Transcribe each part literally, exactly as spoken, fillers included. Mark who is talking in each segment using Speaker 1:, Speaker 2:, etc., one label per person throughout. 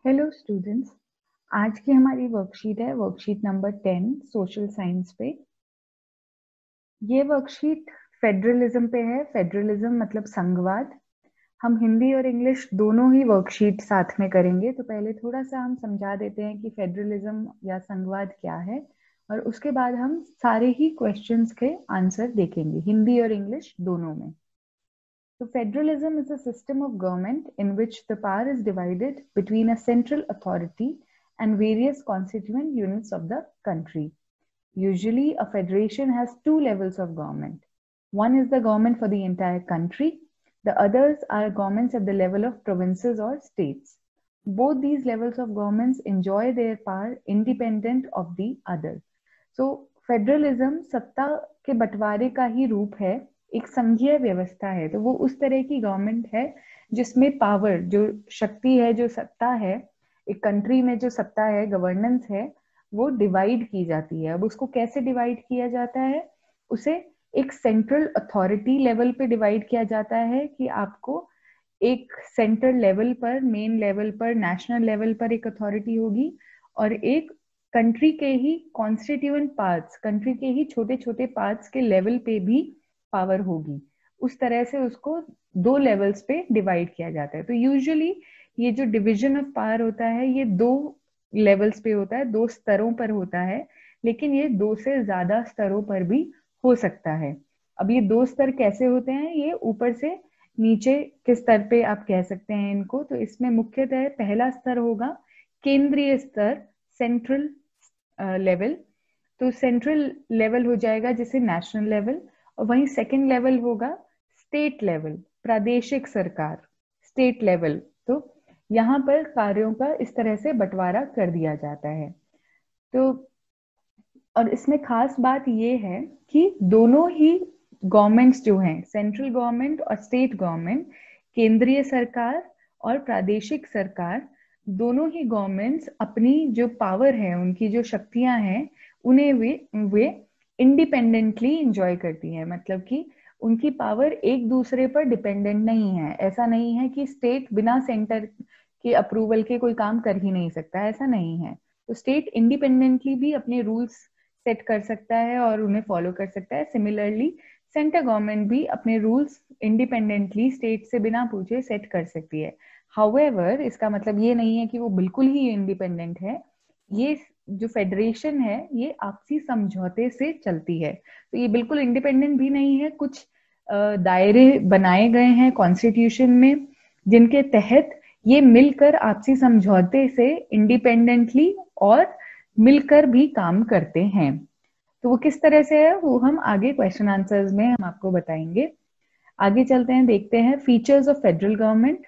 Speaker 1: Hello students, आज की हमारी वर्कशीट है worksheet number ten social science पे। ये वर्कशीट फेडरलिज्म पे है। फेडरलिज्म मतलब संघवाद। हम हिंदी और इंग्लिश दोनों ही वर्कशीट साथ में करेंगे, तो पहले थोड़ा सा हम समझा देते हैं कि फेडरलिज्म या संघवाद क्या है, और उसके बाद हम सारे ही क्वेश्चंस के आंसर देखेंगे हिंदी और इंग्लिश दोनों में। So federalism is a system of government in which the power is divided between a central authority and various constituent units of the country. Usually, a federation has two levels of government. One is the government for the entire country. The others are governments at the level of provinces or states. Both these levels of governments enjoy their power independent of the other. So, federalism सत्ता के बंटवारे का ही रूप है, एक संघीय व्यवस्था है। तो वो उस तरह की गवर्नमेंट है जिसमें पावर, जो शक्ति है, जो सत्ता है, एक कंट्री में जो सत्ता है, गवर्नेंस है, वो डिवाइड की जाती है। अब उसको कैसे डिवाइड किया जाता है? उसे एक सेंट्रल अथॉरिटी लेवल पे डिवाइड किया जाता है कि आपको एक सेंट्रल लेवल पर, मेन लेवल पर, नेशनल लेवल पर एक अथॉरिटी होगी, और एक कंट्री के ही कॉन्स्टिट्यूएंट पार्ट्स, कंट्री के ही छोटे छोटे पार्ट्स के लेवल पे भी पावर होगी। उस तरह से उसको दो लेवल्स पे डिवाइड किया जाता है। तो यूजुअली ये जो डिवीजन ऑफ पावर होता है, ये दो लेवल्स पे होता है, दो स्तरों पर होता है, लेकिन ये दो से ज्यादा स्तरों पर भी हो सकता है। अब ये दो स्तर कैसे होते हैं? ये ऊपर से नीचे के स्तर पे आप कह सकते हैं इनको। तो इसमें मुख्यतः पहला स्तर होगा केंद्रीय स्तर, सेंट्रल लेवल। तो सेंट्रल लेवल हो जाएगा जैसे नेशनल लेवल, और वहीं सेकंड लेवल होगा स्टेट लेवल, प्रादेशिक सरकार, स्टेट लेवल। तो यहाँ पर कार्यों का इस तरह से बंटवारा कर दिया जाता है। तो और इसमें खास बात ये है कि दोनों ही गवर्नमेंट्स जो हैं, सेंट्रल गवर्नमेंट और स्टेट गवर्नमेंट, केंद्रीय सरकार और प्रादेशिक सरकार, दोनों ही गवर्नमेंट्स अपनी जो पावर है, उनकी जो शक्तियां हैं, उन्हें वे वे इंडिपेंडेंटली इंजॉय करती हैं। मतलब कि उनकी पावर एक दूसरे पर डिपेंडेंट नहीं है। ऐसा नहीं है कि स्टेट बिना सेंटर के अप्रूवल के कोई काम कर ही नहीं सकता, ऐसा नहीं है। तो स्टेट इंडिपेंडेंटली भी अपने रूल्स सेट कर सकता है और उन्हें फॉलो कर सकता है। सिमिलरली सेंटर गवर्नमेंट भी अपने रूल्स इंडिपेंडेंटली स्टेट से बिना पूछे सेट कर सकती है। हाउएवर, इसका मतलब ये नहीं है कि वो बिल्कुल ही इंडिपेंडेंट है। ये जो फेडरेशन है, ये आपसी समझौते से चलती है, तो ये बिल्कुल इंडिपेंडेंट भी नहीं है। कुछ दायरे बनाए गए हैं कॉन्स्टिट्यूशन में, जिनके तहत ये मिलकर आपसी समझौते से इंडिपेंडेंटली और मिलकर भी काम करते हैं। तो वो किस तरह से है, वो हम आगे क्वेश्चन आंसर्स में हम आपको बताएंगे। आगे चलते हैं, देखते हैं features of federal government.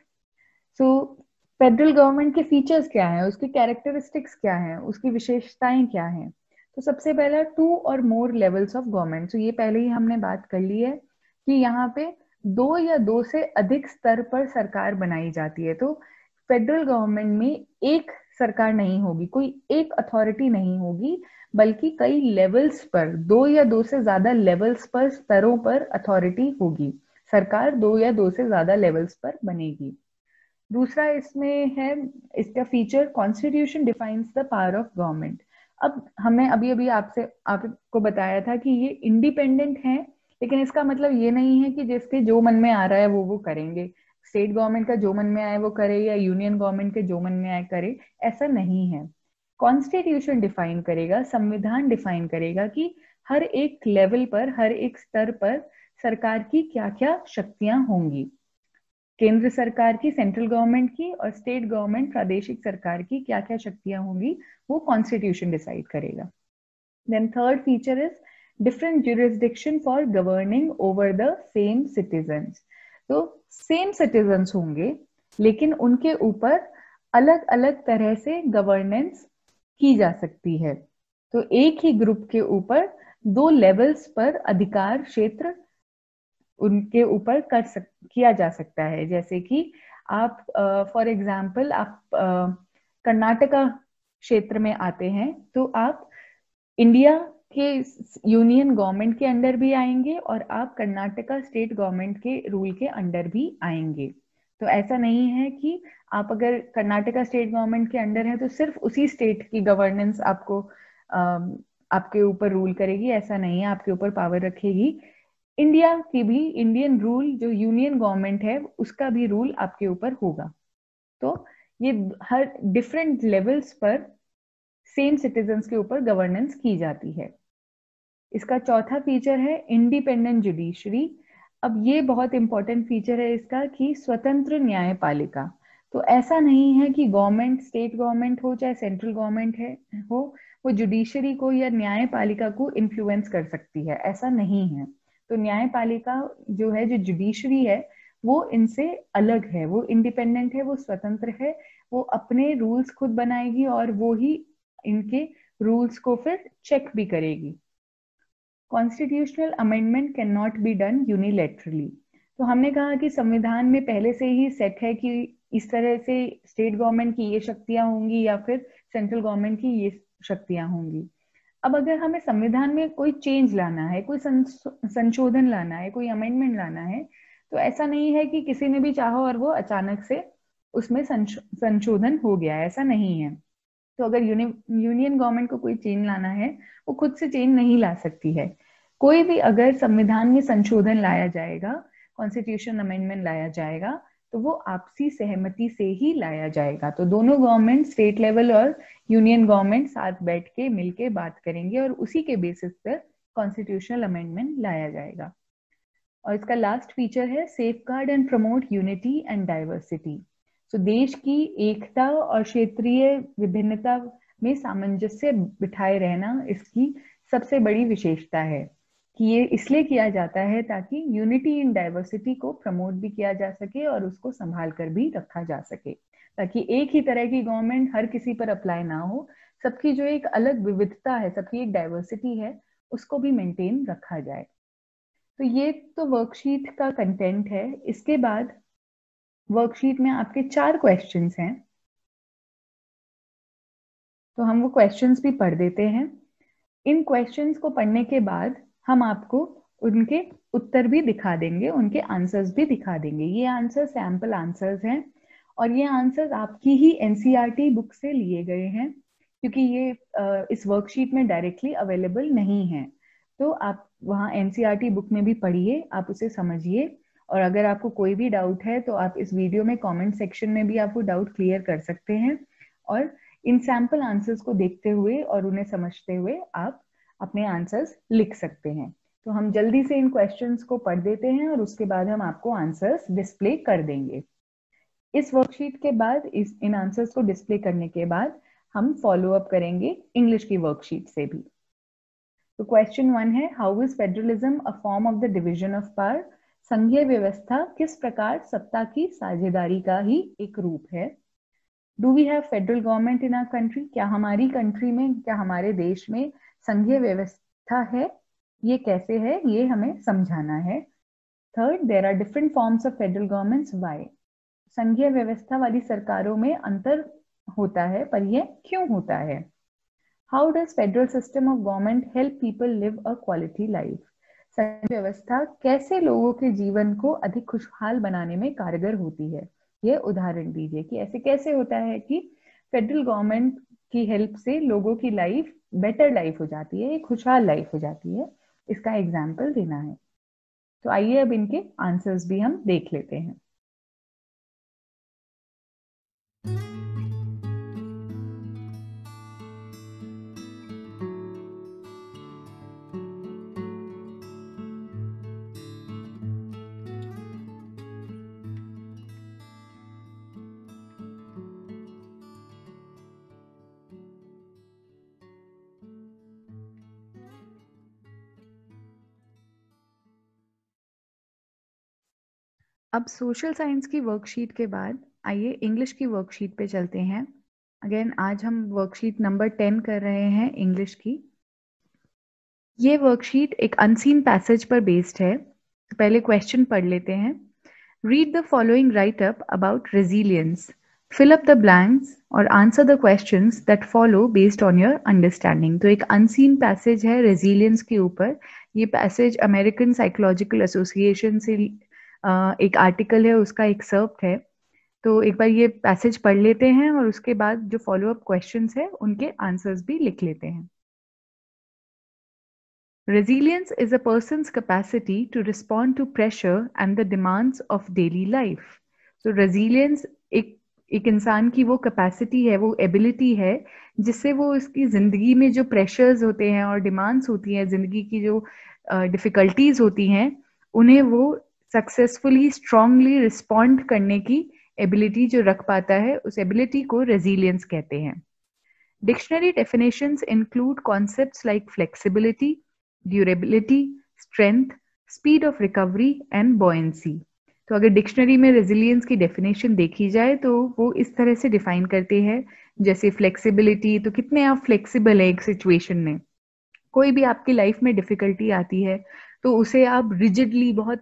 Speaker 1: So federal government के फीचर्स क्या हैं, उसकी कैरेक्टरिस्टिक्स क्या हैं, उसकी विशेषताएं क्या हैं? तो सबसे पहला, टू और मोर लेवल्स ऑफ गवर्नमेंट। तो ये पहले ही हमने बात कर ली है कि यहाँ पे दो या दो से अधिक स्तर पर सरकार बनाई जाती है। तो फेडरल गवर्नमेंट में एक सरकार नहीं होगी, कोई एक अथॉरिटी नहीं होगी, बल्कि कई लेवल्स पर, दो या दो से ज्यादा लेवल्स पर, स्तरों पर अथॉरिटी होगी। सरकार दो या दो से ज्यादा लेवल्स पर बनेगी। दूसरा इसमें है, इसका feature, constitution defines the power of government. अब हमने अभी अभी आपसे आपको बताया था कि ये इंडिपेंडेंट है, लेकिन इसका मतलब ये नहीं है कि जिसके जो मन में आ रहा है वो वो करेंगे। स्टेट गवर्नमेंट का जो मन में आए वो करे, या यूनियन गवर्नमेंट के जो मन में आए करे, ऐसा नहीं है। कॉन्स्टिट्यूशन डिफाइन करेगा, संविधान डिफाइन करेगा कि हर एक लेवल पर, हर एक स्तर पर सरकार की क्या क्या शक्तियां होंगी। केंद्र सरकार की, सेंट्रल गवर्नमेंट की, और स्टेट गवर्नमेंट, प्रादेशिक सरकार की क्या क्या शक्तियां होंगी, वो कॉन्स्टिट्यूशन डिसाइड करेगा। Then third feature is different jurisdiction for governing over the same citizens. तो सेम सिटीजन्स होंगे, लेकिन उनके ऊपर अलग अलग तरह से गवर्नेंस की जा सकती है। तो एक ही ग्रुप के ऊपर दो लेवल्स पर अधिकार क्षेत्र उनके ऊपर कर सक किया जा सकता है। जैसे कि आप फॉर uh, एग्जाम्पल आप कर्नाटका uh, क्षेत्र में आते हैं, तो आप इंडिया के यूनियन गवर्नमेंट के अंडर भी आएंगे और आप कर्नाटका स्टेट गवर्नमेंट के रूल के अंडर भी आएंगे। तो ऐसा नहीं है कि आप अगर कर्नाटका स्टेट गवर्नमेंट के अंडर है तो सिर्फ उसी स्टेट की गवर्नेंस आपको uh, आपके ऊपर रूल करेगी, ऐसा नहीं है, आपके ऊपर पावर रखेगी। इंडिया की भी, इंडियन रूल जो यूनियन गवर्नमेंट है उसका भी रूल आपके ऊपर होगा। तो ये हर डिफरेंट लेवल्स पर सेम सिटीजन्स के ऊपर गवर्नेंस की जाती है। इसका चौथा फीचर है इंडिपेंडेंट जुडिशरी। अब ये बहुत इंपॉर्टेंट फीचर है इसका कि स्वतंत्र न्यायपालिका। तो ऐसा नहीं है कि गवर्नमेंट, स्टेट गवर्नमेंट हो चाहे सेंट्रल गवर्नमेंट है हो, वो जुडिशरी को या न्यायपालिका को इन्फ्लुएंस कर सकती है, ऐसा नहीं है। तो न्यायपालिका जो है, जो जुडिशरी है, वो इनसे अलग है, वो इंडिपेंडेंट है, वो स्वतंत्र है, वो अपने रूल्स खुद बनाएगी और वो ही इनके रूल्स को फिर चेक भी करेगी। Constitutional amendment can not be done unilaterally. तो हमने कहा कि संविधान में पहले से ही सेट है कि इस तरह से स्टेट गवर्नमेंट की ये शक्तियां होंगी या फिर सेंट्रल गवर्नमेंट की ये शक्तियां होंगी। अब अगर हमें संविधान में कोई चेंज लाना है, कोई संशोधन लाना है, कोई अमेंडमेंट लाना है, तो ऐसा नहीं है कि किसी ने भी चाहा और वो अचानक से उसमें संशोधन हो गया, ऐसा नहीं है। तो अगर यूनियन गवर्नमेंट को कोई चेंज लाना है, वो खुद से चेंज नहीं ला सकती है। कोई भी अगर संविधान में संशोधन लाया जाएगा, कॉन्स्टिट्यूशन अमेंडमेंट लाया जाएगा, तो वो आपसी सहमति से ही लाया जाएगा। तो दोनों गवर्नमेंट, स्टेट लेवल और यूनियन गवर्नमेंट साथ बैठ के मिलके बात करेंगे और उसी के बेसिस पर कॉन्स्टिट्यूशनल अमेंडमेंट लाया जाएगा। और इसका लास्ट फीचर है safeguard and promote unity and diversity. तो देश की एकता और क्षेत्रीय विभिन्नता में सामंजस्य बिठाए रहना इसकी सबसे बड़ी विशेषता है कि ये इसलिए किया जाता है ताकि यूनिटी इन डाइवर्सिटी को प्रमोट भी किया जा सके और उसको संभाल कर भी रखा जा सके, ताकि एक ही तरह की गवर्नमेंट हर किसी पर अप्लाई ना हो। सबकी जो एक अलग विविधता है, सबकी एक डाइवर्सिटी है, उसको भी मेंटेन रखा जाए। तो ये तो वर्कशीट का कंटेंट है। इसके बाद वर्कशीट में आपके चार क्वेश्चंस हैं, तो हम वो क्वेश्चंस भी पढ़ देते हैं। इन क्वेश्चंस को पढ़ने के बाद हम आपको उनके उत्तर भी दिखा देंगे, उनके आंसर्स भी दिखा देंगे। ये आंसर सैंपल आंसर्स हैं और ये आंसर्स आपकी ही एनसीईआरटी बुक से लिए गए हैं, क्योंकि ये इस वर्कशीट में डायरेक्टली अवेलेबल नहीं है। तो आप वहाँ एनसीईआरटी बुक में भी पढ़िए, आप उसे समझिए, और अगर आपको कोई भी डाउट है तो आप इस वीडियो में कमेंट सेक्शन में भी आपको डाउट क्लियर कर सकते हैं। और इन सैंपल आंसर्स को देखते हुए और उन्हें समझते हुए आप अपने आंसर्स लिख सकते हैं। तो हम जल्दी से इन क्वेश्चंस को पढ़ देते हैं और उसके बाद हम आपको आंसर्स डिस्प्ले कर देंगे। इस वर्कशीट के बाद, इस इन आंसर्स को डिस्प्ले करने के बाद हम फॉलो अप करेंगे इंग्लिश की वर्कशीट से भी। तो क्वेश्चन वन है, how is federalism a form of the division of power? संघीय व्यवस्था किस प्रकार सत्ता की साझेदारी का ही एक रूप है। Do we have federal government in our country? क्या हमारी कंट्री में, क्या हमारे देश में संघीय व्यवस्था है? ये कैसे है, ये हमें समझाना है। Third, there are different forms of federal governments, why? संघीय व्यवस्था वाली सरकारों में अंतर होता है, पर यह क्यों होता है? How does federal system of government help people live a quality life? संघीय व्यवस्था कैसे लोगों के जीवन को अधिक खुशहाल बनाने में कारगर होती है? ये उदाहरण दीजिए कि ऐसे कैसे होता है कि फेडरल गवर्नमेंट की हेल्प से लोगों की लाइफ बेटर लाइफ हो जाती है, एक खुशहाल लाइफ हो जाती है। इसका एग्जाम्पल देना है। तो आइए अब इनके आंसर्स भी हम देख लेते हैं। अब सोशल साइंस की वर्कशीट के बाद आइए इंग्लिश की वर्कशीट पे चलते हैं। अगेन आज हम वर्कशीट नंबर टेन कर रहे हैं इंग्लिश की। ये वर्कशीट एक अनसीन पैसेज पर बेस्ड है। तो पहले क्वेश्चन पढ़ लेते हैं। Read the following write up about resilience, fill up the blanks और answer the questions that follow based on your understanding. तो एक अनसीन पैसेज है रेजिलियंस के ऊपर। ये पैसेज अमेरिकन साइकोलॉजिकल एसोसिएशन से एक आर्टिकल है, उसका एक्सर्प्ट है। तो एक बार ये पैसेज पढ़ लेते हैं और उसके बाद जो फॉलो अप क्वेश्चंस है उनके आंसर्स भी लिख लेते हैं. Resilience is a person's capacity to respond to pressure and the demands of daily life. So resilience एक एक इंसान की वो कैपेसिटी है, वो एबिलिटी है जिससे वो उसकी ज़िंदगी में जो प्रेशर्स होते हैं और डिमांड्स होती हैं, ज़िंदगी की जो डिफ़िकल्टीज होती हैं, उन्हें वो सक्सेसफुली स्ट्रांगली रिस्पॉन्ड करने की एबिलिटी जो रख पाता है, उस एबिलिटी को रेजिलियंस कहते हैं. Dictionary definitions include concepts like flexibility, durability, strength, speed of recovery and buoyancy. तो अगर डिक्शनरी में रेजिलियंस की डेफिनेशन देखी जाए तो वो इस तरह से डिफाइन करते हैं, जैसे फ्लेक्सिबिलिटी, तो कितने आप फ्लेक्सिबल है एक सिचुएशन में. कोई भी आपकी लाइफ में डिफिकल्टी आती है तो उसे आप रिजिडली बहुत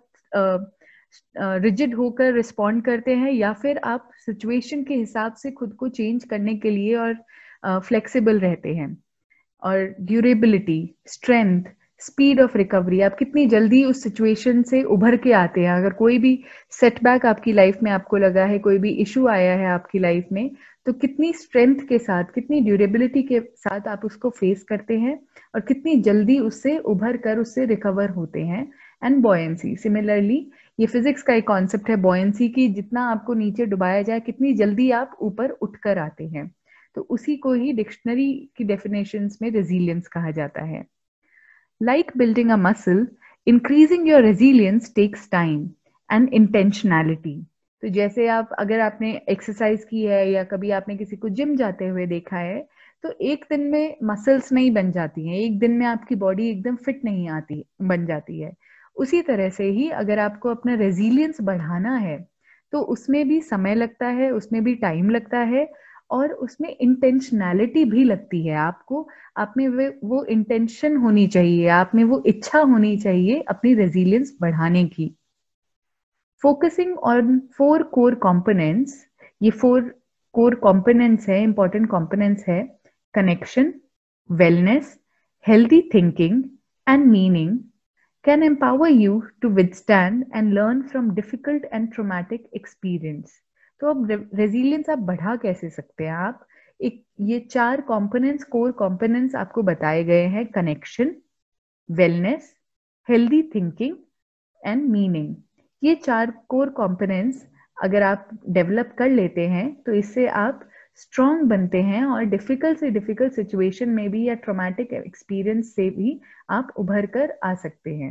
Speaker 1: रिजिड uh, होकर रिस्पॉन्ड करते हैं, या फिर आप सिचुएशन के हिसाब से खुद को चेंज करने के लिए और फ्लेक्सिबल uh, रहते हैं. और durability, strength, speed of recovery, आप कितनी जल्दी उस सिचुएशन से उभर के आते हैं. अगर कोई भी सेटबैक आपकी लाइफ में आपको लगा है, कोई भी इशू आया है आपकी लाइफ में, तो कितनी स्ट्रेंथ के साथ, कितनी ड्यूरेबिलिटी के साथ आप उसको फेस करते हैं और कितनी जल्दी उससे उभर कर उससे रिकवर होते हैं. एंड बॉयंसी, सिमिलरली ये फिजिक्स का एक कॉन्सेप्ट है बॉयंसी की, जितना आपको नीचे डुबाया जाए कितनी जल्दी आप ऊपर उठकर आते हैं. तो उसी को ही डिक्शनरी की डेफिनेशंस में रेजिलियंस कहा जाता है. Like building a muscle, increasing your resilience takes time and intentionality. तो जैसे आप, अगर आपने एक्सरसाइज की है या कभी आपने किसी को जिम जाते हुए देखा है, तो एक दिन में मसल्स नहीं बन जाती हैं, एक दिन में आपकी बॉडी एकदम फिट नहीं आती बन जाती है. उसी तरह से ही अगर आपको अपना रेजिलियंस बढ़ाना है तो उसमें भी समय लगता है, उसमें भी टाइम लगता है और उसमें इंटेंशनैलिटी भी लगती है. आपको आप में वो इंटेंशन होनी चाहिए, आप में वो इच्छा होनी चाहिए अपनी रेजिलियंस बढ़ाने की. Focusing on four core components, ये फोर कोर कंपोनेंट्स है, इंपॉर्टेंट कंपोनेंट्स है: connection, wellness, healthy thinking and meaning, can empower you to withstand and learn from difficult and traumatic experience. तो अब रेजिलियंस आप बढ़ा कैसे सकते हैं? आप एक ये चार कंपोनेंट्स, कोर कंपोनेंट्स आपको बताए गए हैं: connection, wellness, healthy thinking and meaning. ये चार कोर कंपोनेंट्स अगर आप डेवलप कर लेते हैं तो इससे आप स्ट्रॉन्ग बनते हैं और डिफिकल्ट से डिफिकल्ट सिचुएशन में भी या ट्रॉमेटिक एक्सपीरियंस से भी आप उभर कर आ सकते हैं.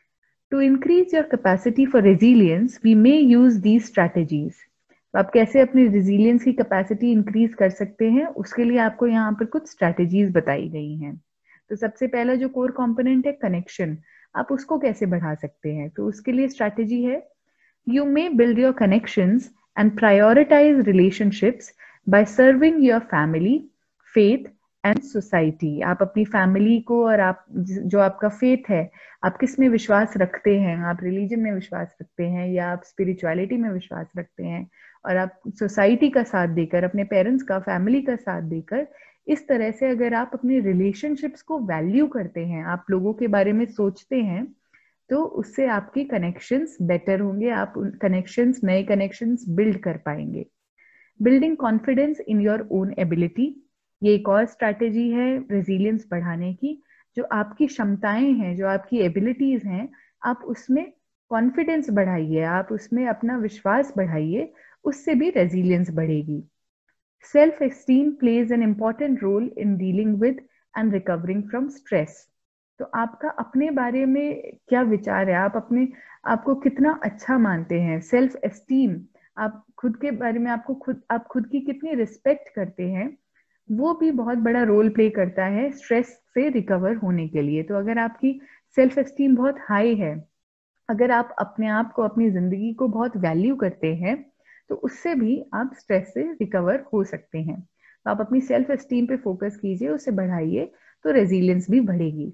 Speaker 1: To increase your capacity for resilience we may use these strategies. तो आप कैसे अपनी रेजिलियंस की कैपेसिटी इंक्रीज कर सकते हैं, उसके लिए आपको यहाँ पर कुछ स्ट्रैटेजीज बताई गई हैं. तो सबसे पहला जो कोर कंपोनेंट है कनेक्शन, आप उसको कैसे बढ़ा सकते हैं? तो उसके लिए स्ट्रैटेजी है: you may build your connections and prioritise relationships by serving your family, faith and society. आप अपनी फैमिली को और आप जो आपका फेथ है, आप किस में विश्वास रखते हैं, आप रिलीजन में विश्वास रखते हैं या आप स्पिरिचुअलिटी में विश्वास रखते हैं, और आप सोसाइटी का साथ देकर, अपने पेरेंट्स का, फैमिली का साथ देकर, इस तरह से अगर आप अपने रिलेशनशिप्स को वैल्यू करते हैं, आप लोगों के बारे में सोचते हैं, तो उससे आपकी कनेक्शंस बेटर होंगे, आप कनेक्शंस, नए कनेक्शंस बिल्ड कर पाएंगे. Building confidence in your own ability, ये एक और स्ट्रैटेजी है रेजिलियंस बढ़ाने की. जो आपकी क्षमताएं हैं, जो आपकी एबिलिटीज हैं, आप उसमें कॉन्फिडेंस बढ़ाइए, आप उसमें अपना विश्वास बढ़ाइए, उससे भी रेजिलियंस बढ़ेगी. Self esteem plays an important role in dealing with and recovering from stress. तो आपका अपने बारे में क्या विचार है, आप अपने आपको कितना अच्छा मानते हैं? सेल्फ एस्टीम, आप खुद के बारे में, आपको खुद, आप खुद की कितनी रिस्पेक्ट करते हैं, वो भी बहुत बड़ा रोल प्ले करता है स्ट्रेस से रिकवर होने के लिए. तो अगर आपकी सेल्फ एस्टीम बहुत हाई है, अगर आप अपने आप को, अपनी जिंदगी को बहुत वैल्यू करते हैं, तो उससे भी आप स्ट्रेस से रिकवर हो सकते हैं. तो आप अपनी सेल्फ एस्टीम पे फोकस कीजिए, उसे बढ़ाइए, तो रेजिलियंस भी बढ़ेगी.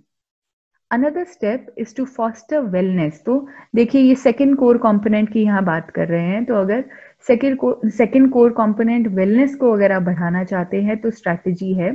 Speaker 1: Another step is to foster wellness. तो देखिए, ये सेकेंड कोर कंपोनेंट की यहाँ बात कर रहे हैं. तो अगर second core second core component wellness को अगर आप बढ़ाना चाहते हैं, तो स्ट्रैटेजी है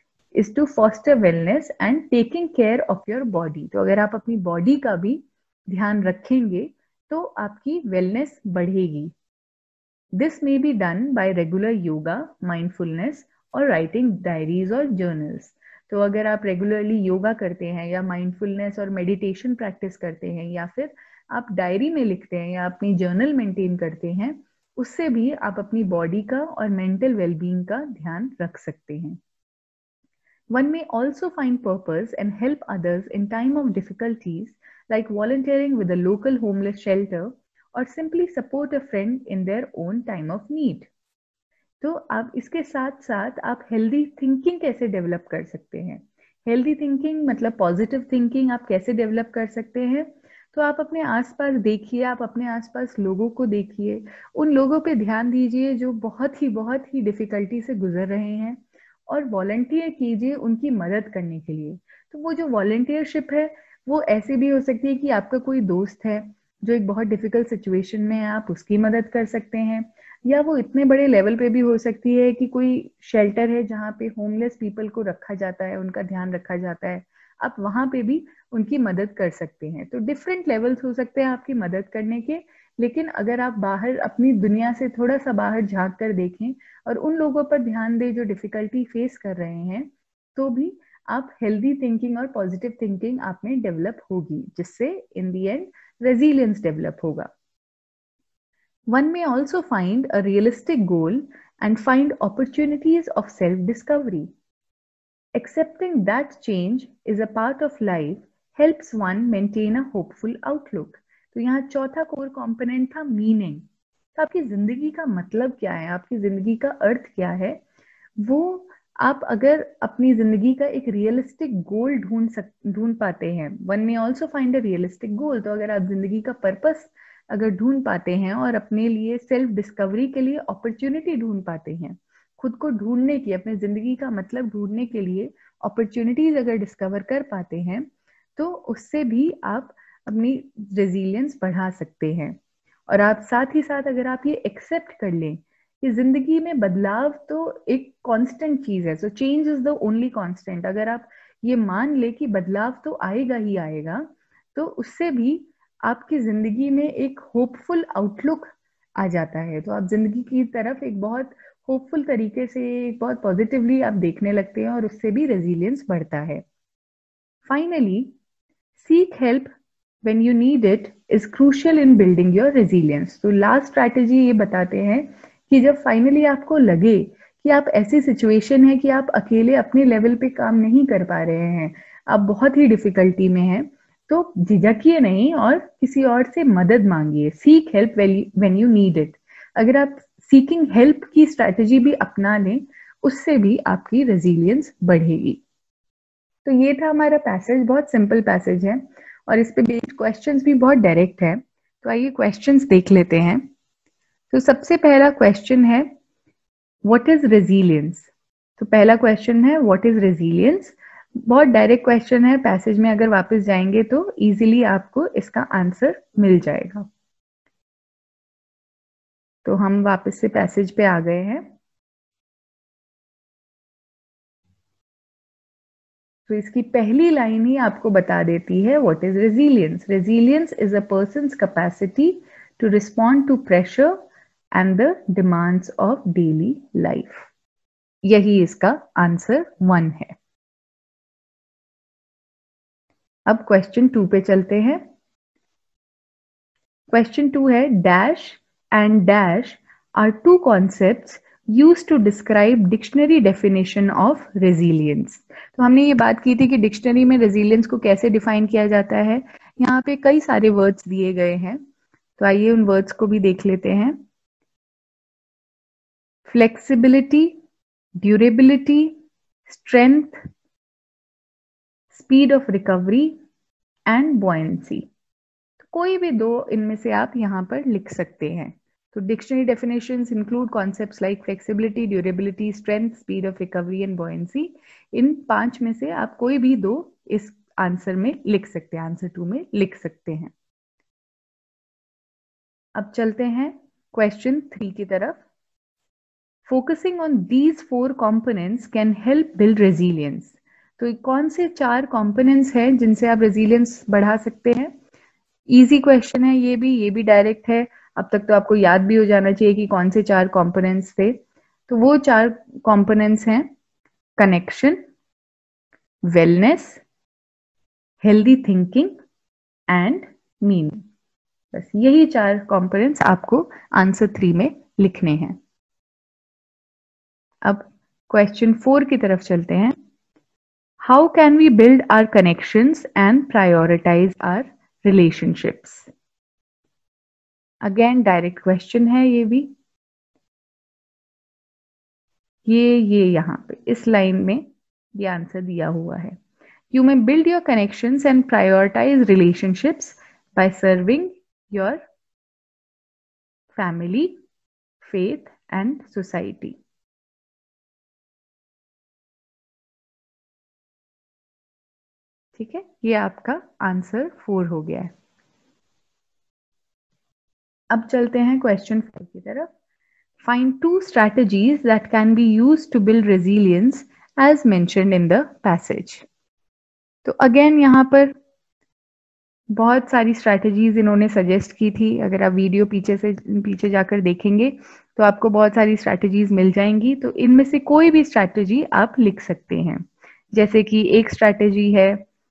Speaker 1: is to foster wellness and taking care of your body. तो अगर आप अपनी बॉडी का भी ध्यान रखेंगे तो आपकी वेलनेस बढ़ेगी. This may be done by regular yoga, mindfulness or writing diaries or journals. तो अगर आप रेगुलरली योगा करते हैं या माइंडफुलनेस और मेडिटेशन प्रैक्टिस करते हैं या फिर आप डायरी में लिखते हैं या अपनी जर्नल मेंटेन करते हैं, उससे भी आप अपनी बॉडी का और मेंटल वेलबींग का ध्यान रख सकते हैं. One may also find purpose and help others in time of difficulties, like volunteering with a local homeless shelter or simply support a friend in their own time of need. तो आप इसके साथ साथ आप हेल्दी थिंकिंग कैसे develop कर सकते हैं? हेल्दी थिंकिंग मतलब पॉजिटिव थिंकिंग आप कैसे डेवलप कर सकते हैं? तो आप अपने आसपास देखिए, आप अपने आसपास लोगों को देखिए, उन लोगों पे ध्यान दीजिए जो बहुत ही बहुत ही डिफिकल्टी से गुजर रहे हैं और वॉलंटियर कीजिए उनकी मदद करने के लिए. तो वो जो वॉलंटियरशिप है वो ऐसे भी हो सकती है कि आपका कोई दोस्त है जो एक बहुत डिफिकल्ट सिचुएशन में है, आप उसकी मदद कर सकते हैं, या वो इतने बड़े लेवल पे भी हो सकती है कि कोई शेल्टर है जहाँ पे होमलेस पीपल को रखा जाता है, उनका ध्यान रखा जाता है, आप वहां पे भी उनकी मदद कर सकते हैं. तो डिफरेंट लेवल्स हो सकते हैं आपकी मदद करने के, लेकिन अगर आप बाहर अपनी दुनिया से थोड़ा सा बाहर झांक कर देखें और उन लोगों पर ध्यान दें जो डिफिकल्टी फेस कर रहे हैं, तो भी आप हेल्दी थिंकिंग और पॉजिटिव थिंकिंग आप में डेवलप होगी, जिससे in the end resilience develop होगा. One may also find a realistic goal and find opportunities of self-discovery. Accepting that change is a part of life helps one maintain a hopeful outlook. तो यहाँ चौथा core component था meaning. तो आपकी जिंदगी का मतलब क्या है, आपकी जिंदगी का अर्थ क्या है, वो आप अगर अपनी जिंदगी का एक रियलिस्टिक गोल ढूंढ सक ढूंढ पाते हैं. One may also find a realistic goal. तो अगर आप जिंदगी का पर्पस अगर ढूंढ पाते हैं और अपने लिए सेल्फ डिस्कवरी के लिए अपॉर्चुनिटी ढूंढ पाते हैं, खुद को ढूंढने की, अपने जिंदगी का मतलब ढूंढने के लिए अपॉर्चुनिटीज अगर डिस्कवर कर पाते हैं, तो उससे भी आप अपनी रेजिलियंस बढ़ा सकते हैं. और आप साथ ही साथ अगर आप ये एक्सेप्ट कर लें कि जिंदगी में बदलाव तो एक कांस्टेंट चीज है, so change is the only constant. अगर आप ये मान ले कि बदलाव तो आएगा ही आएगा, तो उससे भी आपकी जिंदगी में एक होपफुल आउटलुक आ जाता है. तो आप जिंदगी की तरफ एक बहुत होपफुल तरीके से, बहुत पॉजिटिवली आप देखने लगते हैं और उससे भी रेजिलियंस बढ़ता है. Finally, seek help when you need it is crucial in building your resilience. तो लास्ट स्ट्रैटेजी ये बताते हैं कि जब फाइनली आपको लगे कि आप ऐसी सिचुएशन है कि आप अकेले अपने लेवल पे काम नहीं कर पा रहे हैं, आप बहुत ही डिफिकल्टी में हैं, तो झिझकिए नहीं और किसी और से मदद मांगिए. Seek help when you need it. अगर आप सीकिंग हेल्प की स्ट्रैटेजी भी अपना लें, उससे भी आपकी रेजिलियंस बढ़ेगी. तो ये था हमारा पैसेज. बहुत सिंपल पैसेज है और इस पे बेस्ड क्वेश्चंस भी बहुत डायरेक्ट है. तो आइए क्वेश्चंस देख लेते हैं. तो सबसे पहला क्वेश्चन है व्हाट इज रेजिलियंस. तो पहला क्वेश्चन है व्हाट इज रेजिलियंस. बहुत डायरेक्ट क्वेश्चन है. पैसेज में अगर वापस जाएंगे तो इजीली आपको इसका आंसर मिल जाएगा. तो हम वापस से पैसेज पे आ गए हैं. तो इसकी पहली लाइन ही आपको बता देती है what is resilience. Resilience is a person's capacity to respond to pressure and the demands of daily life. यही इसका आंसर वन है. अब क्वेश्चन टू पे चलते हैं. क्वेश्चन टू है dash and dash are two concepts used to describe dictionary definition of resilience. तो हमने ये बात की थी कि डिक्शनरी में रेजिलियंस को कैसे डिफाइन किया जाता है. यहाँ पे कई सारे वर्ड्स दिए गए हैं, तो आइए उन वर्ड्स को भी देख लेते हैं. Flexibility, durability, strength, speed of recovery and buoyancy. कोई भी दो इनमें से आप यहाँ पर लिख सकते हैं. तो dictionary definitions include concepts like flexibility, durability, strength, speed of recovery and buoyancy. इन पांच में से आप कोई भी दो इस आंसर में लिख सकते हैं, आंसर टू में लिख सकते हैं. अब चलते हैं क्वेश्चन थ्री की तरफ. Focusing on these four components can help build resilience. तो कौन से चार कंपोनेंट्स हैं जिनसे आप रेजिलियंस बढ़ा सकते हैं. इजी क्वेश्चन है ये भी, ये भी डायरेक्ट है. अब तक तो आपको याद भी हो जाना चाहिए कि कौन से चार कंपोनेंट्स थे। तो वो चार कंपोनेंट्स हैं connection, wellness, healthy thinking and meaning. बस यही चार कंपोनेंट्स आपको आंसर थ्री में लिखने हैं। अब क्वेश्चन फोर की तरफ चलते हैं। How can we build our connections and prioritize our relationships? Again direct question है ये भी। ये ये यहाँ पे इस लाइन में ये आंसर दिया हुआ है। You may build your connections and prioritize relationships by serving your family, faith and society. ठीक है, ये आपका आंसर फोर हो गया है। अब चलते हैं क्वेश्चन फाइव की तरफ। Find two strategies that can be used to build resilience as mentioned in the passage. तो अगेन यहाँ पर बहुत सारी स्ट्रैटेजीज इन्होंने सजेस्ट की थी। अगर आप वीडियो पीछे से पीछे जाकर देखेंगे तो आपको बहुत सारी स्ट्रैटेजीज मिल जाएंगी। तो इनमें से कोई भी स्ट्रैटेजी आप लिख सकते हैं। जैसे कि एक स्ट्रैटेजी है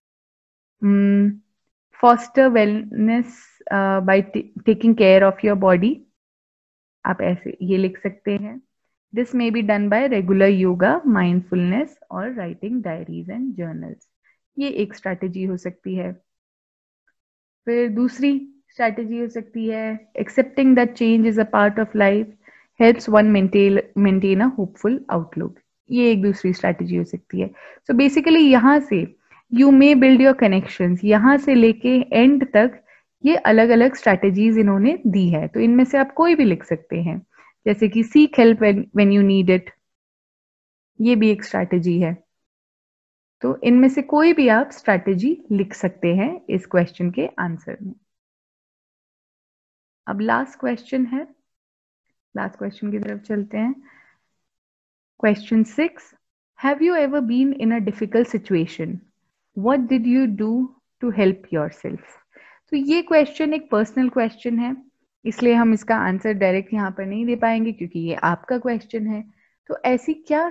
Speaker 1: foster wellness by taking care of your body, आप ऐसे ये लिख सकते हैं। This may be done by regular yoga, mindfulness और राइटिंग डायरीज एंड जर्नल्स। ये एक स्ट्रैटेजी हो सकती है। फिर दूसरी स्ट्रैटेजी हो सकती है accepting that change is a part of life helps one maintain maintain a hopeful outlook. ये एक दूसरी स्ट्रैटेजी हो सकती है। सो बेसिकली यहाँ से you may build your connections, यहाँ से लेके एंड तक ये अलग अलग स्ट्रैटेजीज इन्होंने दी है। तो इनमें से आप कोई भी लिख सकते हैं। जैसे कि seek help when you need it, ये भी एक स्ट्रैटेजी है। तो इनमें से कोई भी आप स्ट्रैटेजी लिख सकते हैं इस क्वेश्चन के आंसर में। अब लास्ट क्वेश्चन है, लास्ट क्वेश्चन की तरफ चलते हैं। Question six, have you ever been in a difficult situation, what did you do to help yourself? तो ये क्वेश्चन एक पर्सनल क्वेश्चन है, इसलिए हम इसका आंसर डायरेक्ट यहाँ पर नहीं दे पाएंगे क्योंकि ये आपका क्वेश्चन है। तो ऐसी क्या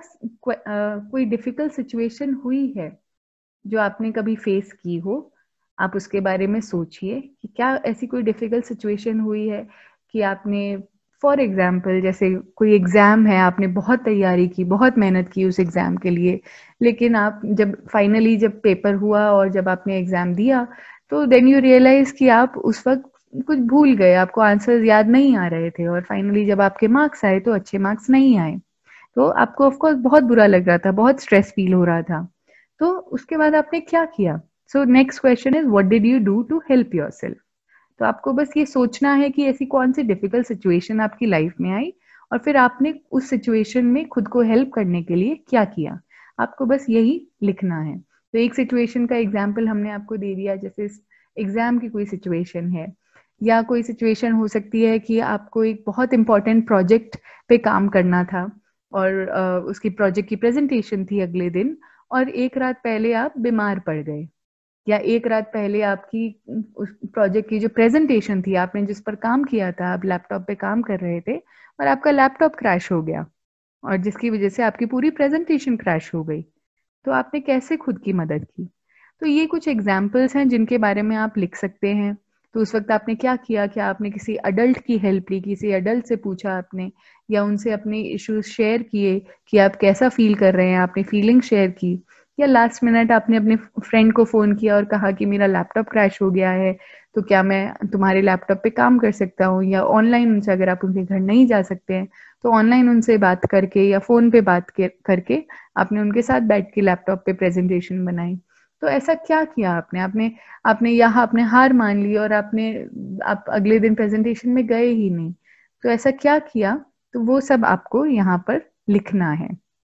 Speaker 1: कोई डिफिकल्ट सिचुएशन हुई है जो आपने कभी फेस की हो, आप उसके बारे में सोचिए कि क्या ऐसी कोई डिफिकल्ट सिचुएशन हुई है कि आपने फॉर एग्जाम्पल जैसे कोई एग्जाम है, आपने बहुत तैयारी की, बहुत मेहनत की उस एग्जाम के लिए, लेकिन आप जब फाइनली जब पेपर हुआ और जब आपने एग्जाम दिया तो देन यू रियलाइज कि आप उस वक्त कुछ भूल गए, आपको आंसर्स याद नहीं आ रहे थे और फाइनली जब आपके मार्क्स आए तो अच्छे मार्क्स नहीं आए। तो आपको ऑफकोर्स बहुत बुरा लग रहा था, बहुत स्ट्रेस फील हो रहा था। तो उसके बाद आपने क्या किया? So next question is what did you do to help yourself? तो आपको बस ये सोचना है कि ऐसी कौन सी डिफिकल्ट सिचुएशन आपकी लाइफ में आई और फिर आपने उस सिचुएशन में खुद को हेल्प करने के लिए क्या किया। आपको बस यही लिखना है। तो एक सिचुएशन का एग्जाम्पल हमने आपको दे दिया, जैसे एग्जाम की कोई सिचुएशन है, या कोई सिचुएशन हो सकती है कि आपको एक बहुत इंपॉर्टेंट प्रोजेक्ट पे काम करना था और uh, उसकी प्रोजेक्ट की प्रेजेंटेशन थी अगले दिन, और एक रात पहले आप बीमार पड़ गए, या एक रात पहले आपकी उस प्रोजेक्ट की जो प्रेजेंटेशन थी, आपने जिस पर काम किया था, आप लैपटॉप पे काम कर रहे थे और आपका लैपटॉप क्रैश हो गया और जिसकी वजह से आपकी पूरी प्रेजेंटेशन क्रैश हो गई। तो आपने कैसे खुद की मदद की? तो ये कुछ एग्जाम्पल्स हैं जिनके बारे में आप लिख सकते हैं। तो उस वक्त आपने क्या किया? क्या आपने किसी अडल्ट की हेल्प ली, किसी अडल्ट से पूछा आपने, या उनसे अपने इश्यूज शेयर किए कि आप कैसा फील कर रहे हैं, आपने फीलिंग शेयर की, या लास्ट मिनट आपने अपने फ्रेंड को फोन किया और कहा कि मेरा लैपटॉप क्रैश हो गया है, तो क्या मैं तुम्हारे लैपटॉप पे काम कर सकता हूँ? या ऑनलाइन उनसे, अगर आप उनके घर नहीं जा सकते हैं तो ऑनलाइन उनसे बात करके या फोन पे बात करके आपने उनके साथ बैठ के लैपटॉप पे प्रेजेंटेशन बनाई। तो ऐसा क्या किया आपने? आपने आपने यहाँ आपने हार मान ली और आपने आप अगले दिन प्रेजेंटेशन में गए ही नहीं। तो ऐसा क्या किया? तो वो सब आपको यहाँ पर लिखना है।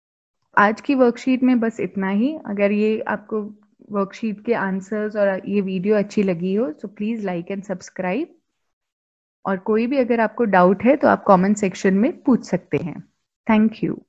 Speaker 1: आज की वर्कशीट में बस इतना ही। अगर ये आपको वर्कशीट के आंसर्स और ये वीडियो अच्छी लगी हो तो प्लीज लाइक एंड सब्सक्राइब, और कोई भी अगर आपको डाउट है तो आप कमेंट सेक्शन में पूछ सकते हैं। Thank you.